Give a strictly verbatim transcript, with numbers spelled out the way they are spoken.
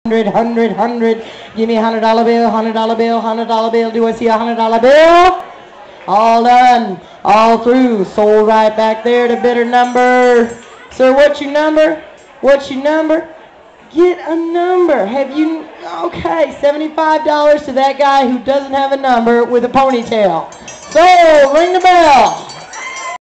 Hundred, hundred, hundred. Give me a hundred dollar bill, hundred dollar bill, hundred dollar bill. Do I see a hundred dollar bill? All done, all through. Sold right back there to bidder number. Sir, what's your number? What's your number? Get a number. Have you? Okay, seventy-five dollars to that guy who doesn't have a number with a ponytail. So ring the bell.